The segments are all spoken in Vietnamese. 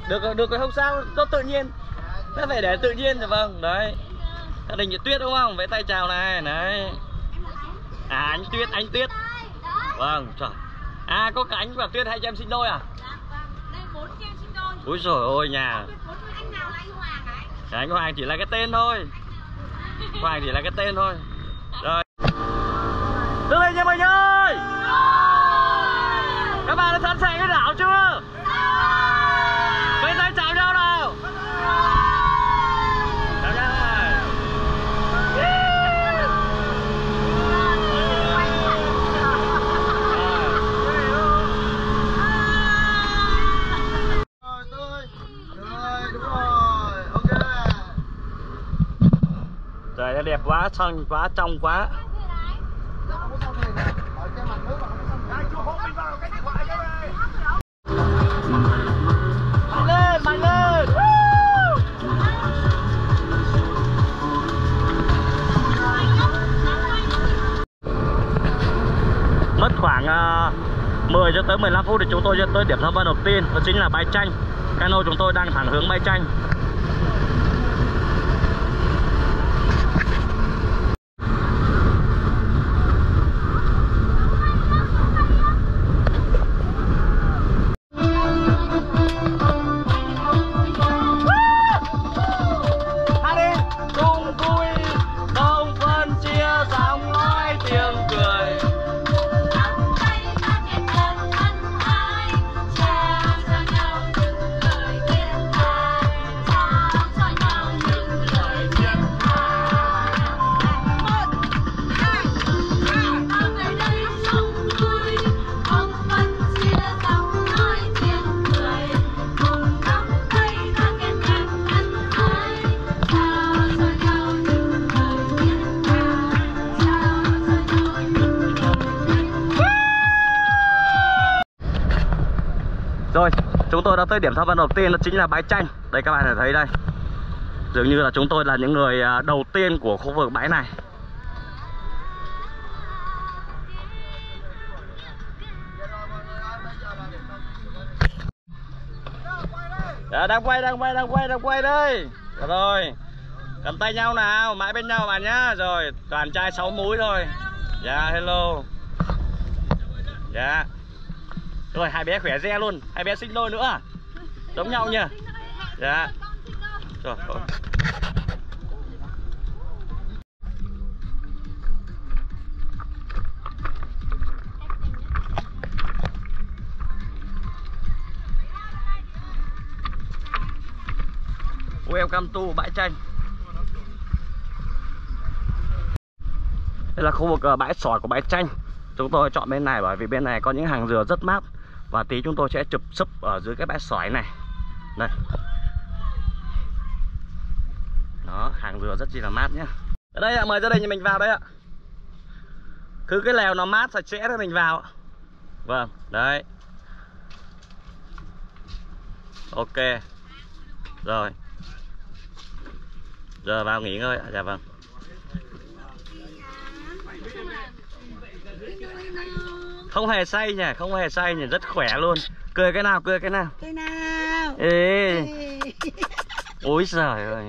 được không sao, rất tự nhiên. Nó phải để tự nhiên rồi vâng. Đấy. Gia đình chị Tuyết đúng không? Vẫy tay chào này. Đấy. À anh Tuyết. Vâng, trời. À có cả anh và Tuyết hai chị em sinh đôi à? Đây 4 chị em sinh đôi. Úi dồi ôi nhà. Anh nào là anh Hoàng ấy? Anh Hoàng chỉ là cái tên thôi. Hoàng chỉ là cái tên thôi. Rồi. Đứng lên nha mọi người ơi. Các bạn đã sẵn sàng cái đảo chưa? Vẫy tay chào nhau nào. Chào nhau này. Trời ơi đẹp quá, xanh quá, trong quá. Mạnh lên. Mất khoảng 10 cho tới 15 phút thì chúng tôi sẽ tới điểm tham quan đầu tiên, đó chính là bãi Chanh. Cano chúng tôi đang thẳng hướng bãi Chanh. Rồi, chúng tôi đã tới điểm tham quan đầu tiên, đó chính là bãi Chanh. Đây các bạn có thể thấy đây. Dường như là chúng tôi là những người đầu tiên của khu vực bãi này. Dạ, đang quay đây. Rồi, cầm tay nhau nào, mãi bên nhau bạn nhá. Rồi, toàn trai 6 múi thôi. Dạ, hello. Dạ. Rồi hai bé khỏe re luôn, hai bé sinh đôi nữa à? Giống nhau nhỉ? Dạ. Rồi. Welcome to bãi Chanh. Đây là khu vực bãi sỏi của bãi Chanh. Chúng tôi chọn bên này bởi vì bên này có những hàng dừa rất mát. Và tí chúng tôi sẽ chụp sấp ở dưới cái bãi sỏi này. Đây. Đó, hàng dừa rất chi là mát nhá. Ở đây ạ, mời gia đình nhà mình vào đây ạ. Cứ cái lèo nó mát sạch sẽ thì mình vào. Vâng, đấy. Ok. Rồi. Giờ vào nghỉ ngơi ạ. Dạ vâng. Không hề say nhỉ, rất khỏe luôn. Cười cái nào. Cái nào? Ê. Ôi giời ơi.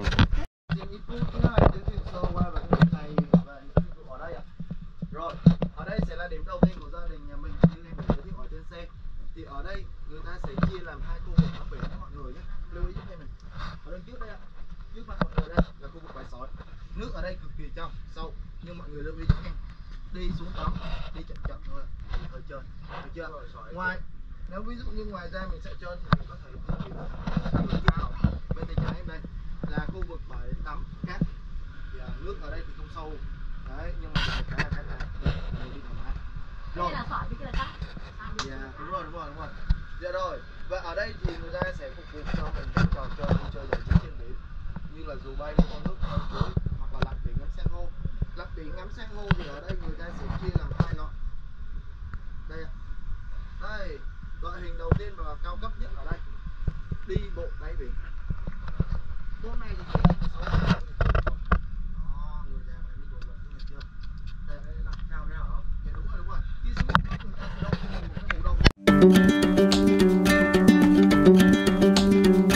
Rồi, ở đây sẽ là điểm đầu tiên của gia đình nhà mình như em giới thiệu ở trên xe. Thì ở đây người ta sẽ chia làm hai khu vực tắm biển cho mọi người nhé. Lưu ý giúp em này. Ở đằng trước đây ạ. Trước mặt mọi người đây là khu vực bãi sỏi. Nước ở đây cực kỳ trong, sâu, nhưng mọi người lưu ý giúp em. Đi xuống tắm, đi chậm thôi, ở trên, được chưa? Ngoài, nếu ví dụ như ngoài ra mình sẽ trên thì mình có thể bên tay trái em đây là khu vực bãi tắm cát. Thì, nước ở đây thì không sâu, đấy, nhưng mà cái là cát này, mình đi thoải mái. Rồi. Đây là sỏi với cái là cát. Dạ, đúng rồi. Dạ rồi, và ở đây thì người ta sẽ phục vụ cho mình các trò chơi đi chơi giải trí trên biển, như là dù bay con nước ở dưới hoặc là lặn biển ngắm san hô. Lặn biển ngắm san hô thì ở đây người ta sẽ chia làm hai loại. Đây ạ. Đây, loại hình đầu tiên và cao cấp nhất ở đây. Đi bộ đáy biển. Hôm nay thì chỉ 6 đó, người già mà đi bộ lặn như này chưa? Đây là cao ra hả? Dạ đúng rồi. Đi xuống người ta sẽ đông cho mình một cái mũ đông.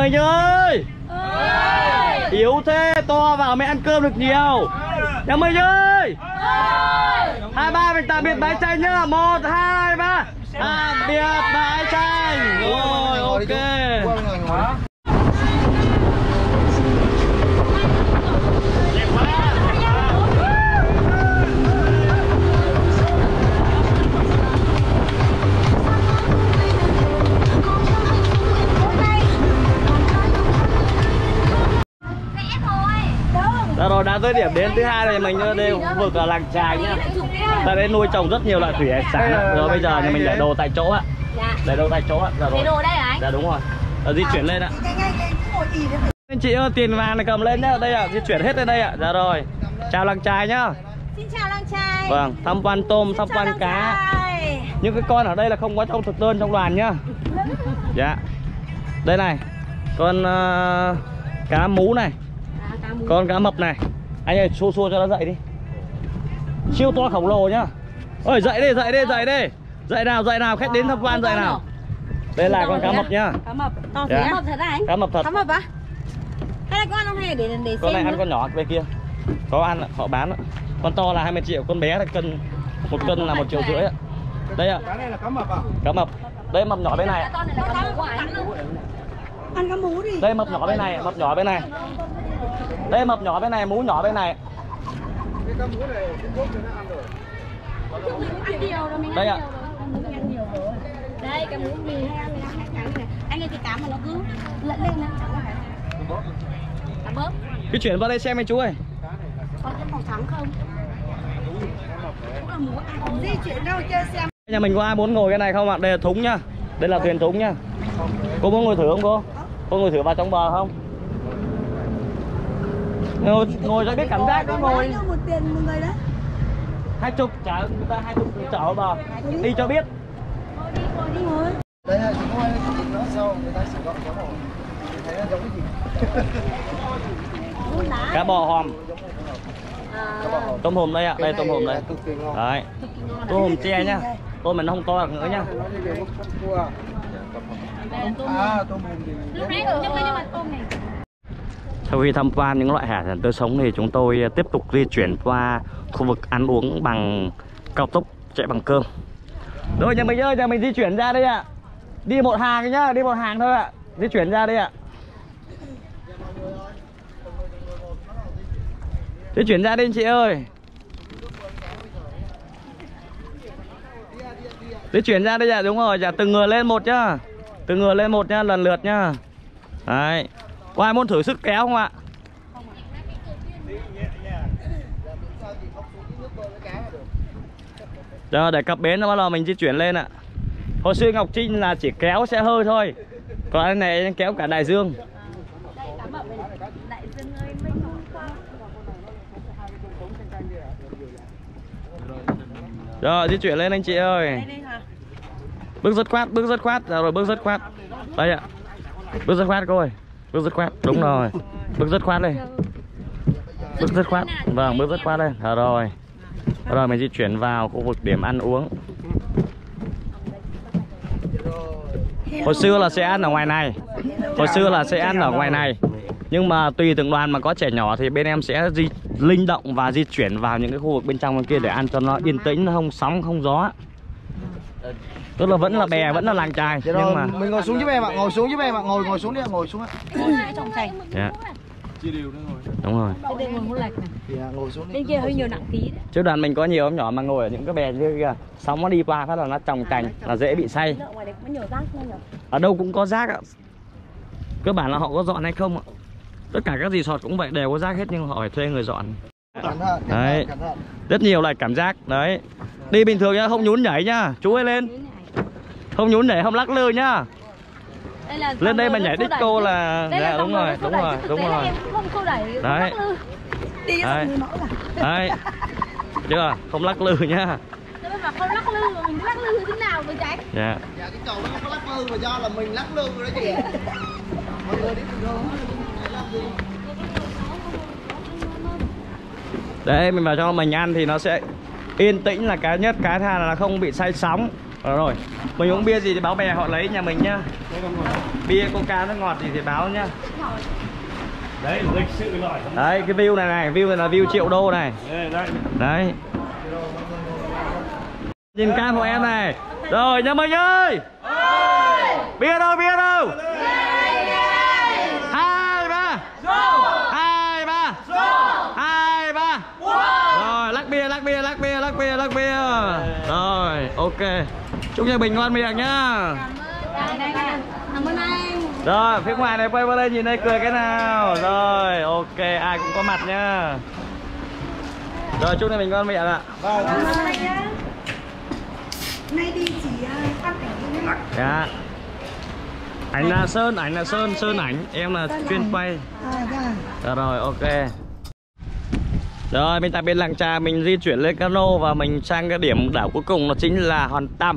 Mình ơi. Yếu thế, to vào mới ăn cơm được nhiều. Nhà mình ơi. 2, 3 mình tạm biệt bãi tranh nhá. 1, 2, 3. Tạm biệt bãi tranh. Rồi, ok. Đó rồi, đã tới điểm đến thứ hai rồi, mình đây khu vực là làng chài nhá. Tại đây nuôi trồng rất nhiều loại thủy hải sản. Rồi bây giờ nhà mình để đồ tại chỗ ạ. Để đồ tại chỗ ạ. Dạ rồi. Để đồ đây hả anh? Dạ đúng rồi. Di chuyển lên ạ. Anh chị ơi, tiền vàng này cầm lên nhá. Đây ạ, di chuyển hết lên đây ạ. Dạ rồi. Chào làng chài nhá. Xin chào làng chài. Vâng, tham quan tôm, tham quan cá. Những cái con ở đây là không có trong thực đơn trong đoàn nhá. Dạ. Đây này. Con cá mú này. Con cá mập này. Anh ơi, xua cho nó dậy đi. Siêu to khổng lồ nhá. Ôi dậy đi, dậy đi, dậy đi. Dậy nào, khách đến tham quan dậy nào. Đây là con cá mập nhá. Cá mập. To thế. Cá mập thật anh? Cá mập thật. Cá mập á? Hay là con ăn không hay để xem. Con này ăn con nhỏ bên kia. Có ăn họ bán ạ. Con to là 20 triệu, con bé là cân 1 cân là 1,5 triệu ạ. Đây ạ. Cá này là cá mập à? Cá mập. Đây mập nhỏ bên này. Con này là cá mập của anh. Ăn cá mú đi. Đây mập nhỏ bên này, mập nhỏ bên này. Đây mập nhỏ bên này, mú nhỏ bên này. Cái cá mú này Trung Quốc thì nó ăn rồi. Ăn nhiều rồi mình Đây ạ. ăn nhiều rồi. Đây cái mú mình hay ăn ngắn này. Anh ơi cái cá mà nó cứ lẫn lên nó chẳng phải. Cá bớp. Cứ chuyển vào đây xem anh chú ơi. Có cái màu trắng không? Cũng là mú ăn. Di chuyển đâu chơi xem. Nhà mình có ai muốn ngồi cái này không ạ? Đây là thúng nhá. Đây là thuyền thúng nhá. Cô muốn ngồi thử không cô? Cô ngồi thử vào trong bờ không? Ngồi cho biết cảm giác đó ngồi. Bao nhiêu một tiền một người đấy? 20 trả người ta 20 chở vào bờ. Đi cho biết. Đi ngồi. Đây là chúng tôi nó sau người ta sử dụng cái màu. Thấy nó giống cái gì? Cá bò hòm. Tôm hùm đây ạ, đây tôm hùm đây. Đấy. Tôm hùm tre nhá. Tôm mình nó không to được nữa nhá. À, tôm hùm thì lúc nãy nhưng mà tôm này. Sau khi tham quan những loại hải sản tươi sống thì chúng tôi tiếp tục di chuyển qua khu vực ăn uống bằng cao tốc chạy bằng cơm. Rồi nhà mình ơi, nhà mình di chuyển ra đây ạ. Đi một hàng nhá, đi một hàng thôi ạ. Di chuyển ra đây ạ. Di chuyển ra đi anh chị ơi. Di chuyển ra đây ạ, đúng rồi, từng người lên một nhá. Từng người lên một nhá, lần lượt nhá. Đấy. Có ai muốn thử sức kéo không ạ? Giờ để cập bến nó bắt đầu mình di chuyển lên ạ. Hồi xưa Ngọc Trinh là chỉ kéo xe hơi thôi. Còn cái này kéo cả đại dương. Rồi di chuyển lên anh chị ơi. Bước dứt khoát, bước dứt khoát. Rồi bước dứt khoát. Đây ạ. Bước dứt khoát cô ơi. Bước dứt khoát, đúng rồi. Bước dứt khoát lên. Bước dứt khoát. Vâng, bước dứt khoát lên. Rồi. Rồi mình di chuyển vào khu vực điểm ăn uống. Hồi xưa là sẽ ăn ở ngoài này. Hồi xưa là sẽ ăn ở ngoài này. Nhưng mà tùy từng đoàn mà có trẻ nhỏ thì bên em sẽ linh động và di chuyển vào những cái khu vực bên trong bên kia để ăn cho nó yên tĩnh, nó không sóng, không gió. Tức là vẫn là bè, vẫn là làng chài. Nhưng mà mình ngồi xuống giúp em ạ, ngồi xuống giúp em ạ, ngồi xuống đi ạ, ngồi xuống ạ. Ngồi hai trồng chành. Dạ. Đúng rồi. Đây ngồi một lạch này. Thì ngồi xuống đi. Bên kia hơi nhiều nặng tí đấy. Trước đoàn mình có nhiều em nhỏ mà ngồi ở những cái bè như kia, sóng nó đi qua phát là nó trồng cành, là dễ bị say. Ngoài đấy có nhiều rác nên là. Ở đâu cũng có rác ạ. Cơ bản là họ có dọn hay không ạ. Tất cả các resort cũng vậy, đều có rác hết nhưng họ phải thuê người dọn. Đấy. Rất nhiều loại cảm giác. Đấy. Đi bình thường nhá, không nhún nhảy nhá. Chú ơi lên. Không nhún nhảy, không lắc lư nhá. Lên đây mà nhảy disco là dạ, đúng rồi, đúng rồi, đúng rồi. Đấy. Đấy. Đấy. Chưa, không lắc lư nhá. Mà không lắc lư mà mình lắc lư thế nào mới tránh? Dạ. Dạ cái cầu nó không có lắc lư mà do là mình lắc lư rồi đó chị. Mọi người đi cùng đâu. Đấy, mình vào cho mình ăn thì nó sẽ yên tĩnh là cái nhất, cái thứ hai là nó không bị say sóng. Rồi, mình uống bia gì thì báo bè họ lấy nhà mình nhá. Bia coca nó ngọt gì thì báo nhá. Đấy, lịch sự rồi. Đấy, cái view này view này là view triệu đô này. Đấy. Nhìn cam của em này. Rồi, nhà mình ơi. Bia đâu, bia đâu? 2, 3. 2, 3. 2, 3. Rồi, lắc bia, lắc bia, lắc bia, lắc bia, lắc bia. Rồi, ok. Chúc nhà mình ngon miệng nhá. Cảm ơn anh. Rồi, phía ngoài này quay qua đây nhìn đây cười cái nào. Rồi, ok, ai cũng có mặt nhá. Rồi, chúc nhà mình ngon miệng ạ. Cảm ơn anh nhá. Nay đi chỉ ăn cảnh nhé. Dạ. Anh là Sơn, ảnh là Sơn, Sơn ảnh, em là chuyên quay. Dạ rồi, ok. Rồi, mình tại bên Làng Trà mình di chuyển lên cano và mình sang cái điểm đảo cuối cùng, nó chính là Hòn Tăm.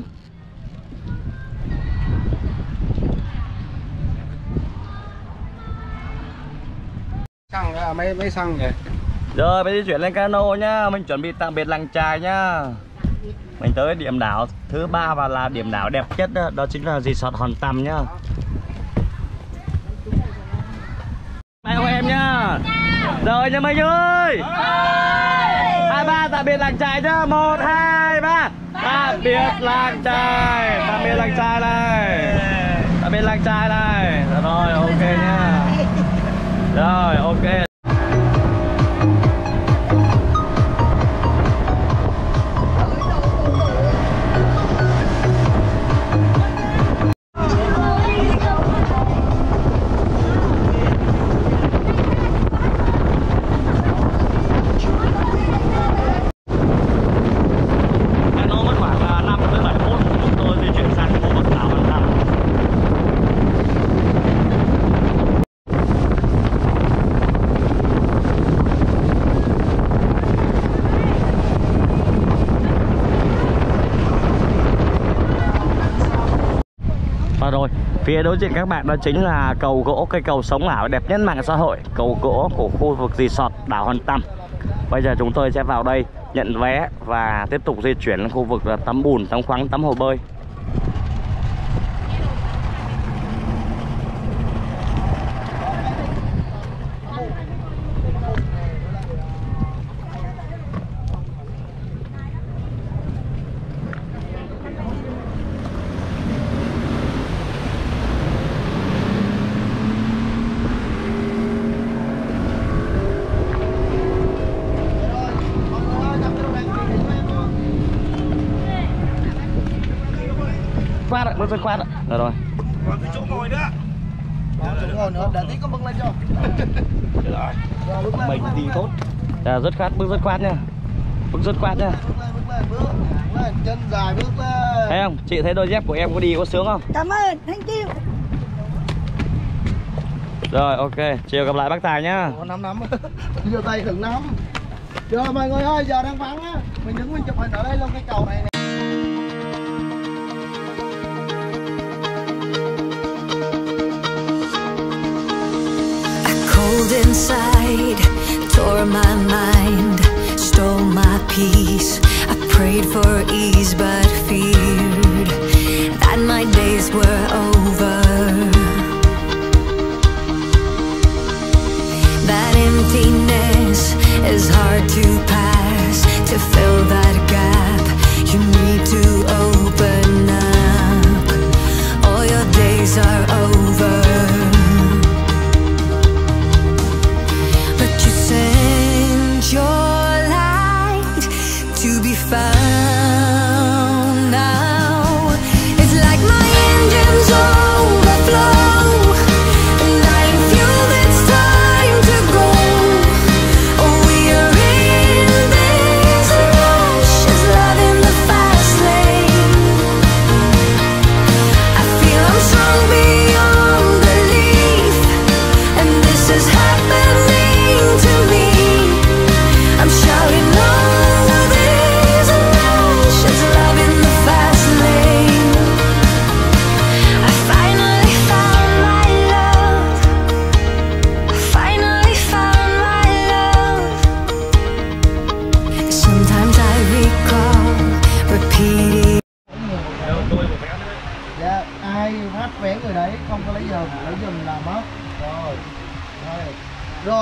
Xăng mấy xăng vậy. Rồi, bây giờ di chuyển lên cano nhá, mình chuẩn bị tạm biệt Làng Trà nhá. Mình tới điểm đảo thứ 3 và là điểm đảo đẹp nhất đó, đó chính là resort Hòn Tăm nhá. Bye ông em nhá. Rồi nhà mình ơi. 2, 3 tạm biệt Làng Trài nhá. 1, 2, 3. Tạm biệt Làng Trài. Tạm biệt Làng Trài này. Tạm biệt Làng Trài này. Rồi ok nhá. Rồi ok. Rồi, phía đối diện các bạn đó chính là cầu gỗ, cây cầu sống ảo đẹp nhất mạng xã hội, cầu gỗ của khu vực resort đảo Hòn Tăm. Bây giờ chúng tôi sẽ vào đây nhận vé và tiếp tục di chuyển lên khu vực là tắm bùn, tắm khoáng, tắm hồ bơi. Quát ạ, bước rất quát ạ. Rồi. Còn cái chỗ ngồi nữa. Còn chỗ ngồi nữa, để tí có bưng lên cho. Rồi, mình đi tốt. Dạ, rất quát, bước rất quát nha. Bước rất quát nha. Bước lên, chân dài bước lên. Thấy không? Chị thấy đôi dép của em có đi có sướng không? Cảm ơn, thank you. Rồi, ok. Chiều gặp lại bác Tài nhá. Ủa, nắm. Giơ tay thử nắm. Rồi mọi người ơi, giờ đang vắng á. Mình đứng mình chụp hình ở đây luôn cái cầu này nè. Inside, tore my mind, stole my peace. I prayed for ease but feared that my days were over. That emptiness is hard to pass. To fill that gap, you need to open up. All your days are over. Your light to be found now. It's like my engines overflow, and I feel it's time to go. Oh, we are in this alone.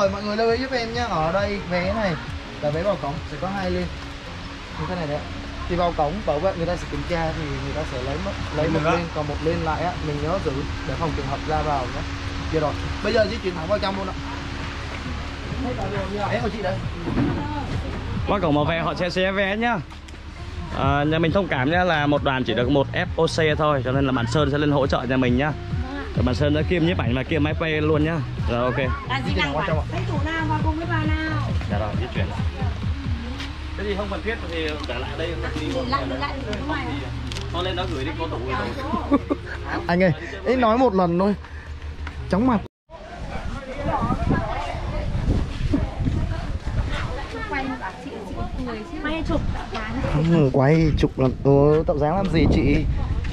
rồi, mọi người lưu ý giúp em nhé. Ở đây vé này là vé vào cổng sẽ có 2 link như thế này đấy. Thì vào cổng bảo vệ người ta sẽ kiểm tra thì người ta sẽ lấy một link, còn một link lại á mình nhớ giữ để phòng trường hợp ra vào nhé. Chưa rồi. Bây giờ di chuyển thẳng vào trong luôn ạ. Vé của chị đây. Qua cổng bảo vệ họ sẽ xé vé nhá. Nhà mình thông cảm nhá là một đoàn chỉ được một FOC thôi, cho nên là bạn Sơn sẽ lên hỗ trợ nhà mình nhá. Rồi bạn Sơn đã kiêm nhiếp ảnh và kiêm máy quay luôn nhá. Rồi ok. Di chuyển qua trong ạ. Thấy chủ nào vào cùng với bà nào. Dạ rồi, di chuyển. Cái gì không cần thiết thì để lại đây đi. Lại đúng rồi. Thôi lên đó gửi đi cô tủ rồi. Anh ơi, ấy nói một lần thôi. Chóng mặt. Quay chụp Quay chụp lần tạo dáng làm gì chị?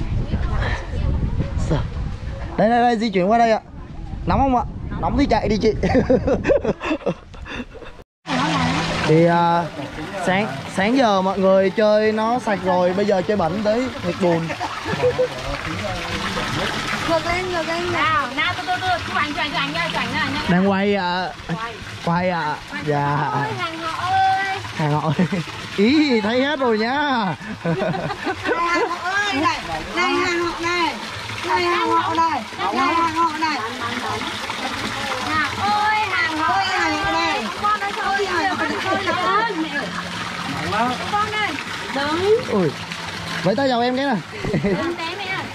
Đây di chuyển qua đây ạ. Nóng không ạ? Nóng thì chạy đi chị. Thì sáng giờ mọi người chơi nó sạch rồi, bây giờ chơi bẩn tới thiệt buồn. ngược lên nào tôi chụp ảnh nha. Đang quay ạ. Quay ạ. Dạ. Hàng họ ơi. Ý thấy hết rồi nhá. Hàng họ ơi này. Này hàng họ này. Này hàng họ này. Này hàng họ này. Hàng ơi này. con ơi ơi con ơi đứng. Ui. Vẫy tay chào em cái này. Đứng té mẹ ơi.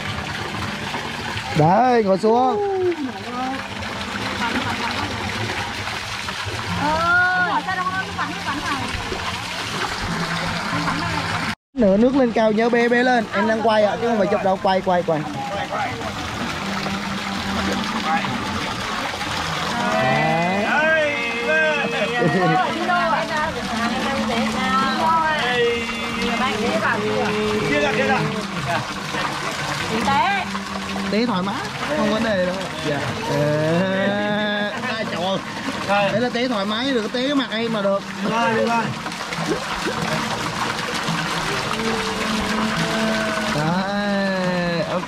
Đấy, ngồi xuống. Sao đâu nó bắn này. Nửa nước lên cao nhớ bê lên. Em đang quay ạ chứ không phải chụp đâu, quay. Tế thoải mái, không vấn đề đâu. Dạ. Trời ơi. Đấy là tế thoải mái, được tế cái mặt em mà được. Rồi. Đấy, ok.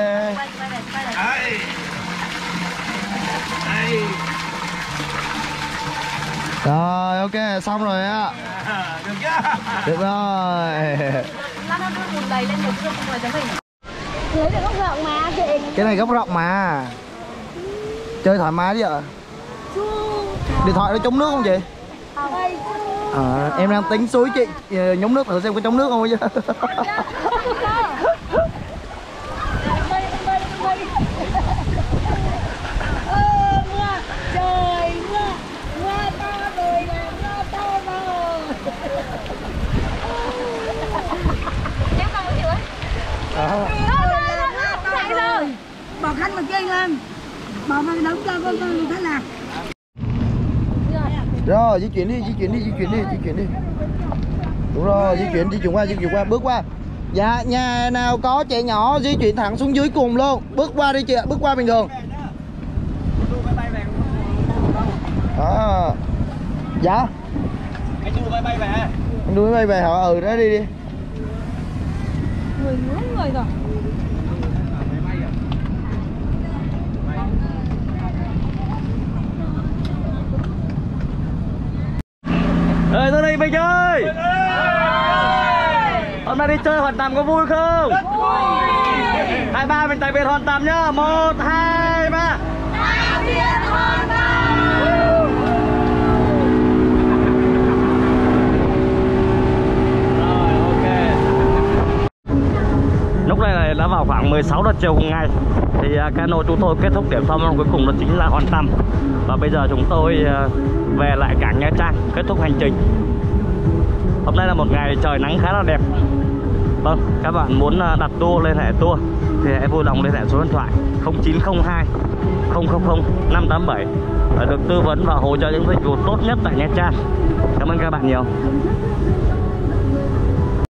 Rồi, ok, xong rồi ạ. Được rồi. Nó đưa đầy lên một cái rồi cho mình. Dưới được góc rộng mà chị. Cái này góc rộng mà. Chơi thoải mái đi ạ. Điện thoại nó chống nước không chị? Em đang tính suối chị nhúng nước thử xem có chống nước không chứ. Bỏ khăn mà kia lên. Bỏ vào đống cho con thế nào. Rồi, di chuyển đi. Đúng rồi, di chuyển qua, bước qua. Dạ, nhà nào có trẻ nhỏ di chuyển thẳng xuống dưới cùng luôn. Bước qua đi chị ạ, bước qua bình thường. Dạ. Anh đưa máy bay về. Anh đưa máy bay về hả? Đó đi. Người rồi. Ơi tới đây Bình ơi. Hôm nay đi chơi Hoàn Tầm có vui không? Vui. 23 mình tạm biệt Hoàn Tầm nhá. 1, 2, 3. Tạm biệt Hoàn Tầm. Rồi ok. Lúc này đã vào khoảng 16 giờ chiều cùng ngày. Thì cano chúng tôi kết thúc điểm xong cuối cùng đó chính là Hoàn Tầm. Và bây giờ chúng tôi về lại cảng Nha Trang, kết thúc hành trình. Hôm nay là một ngày trời nắng khá là đẹp. Vâng, các bạn muốn đặt tour liên hệ tour thì hãy vui lòng liên hệ số điện thoại 0902 000 587 để được tư vấn và hỗ trợ những dịch vụ tốt nhất tại Nha Trang. Cảm ơn các bạn nhiều.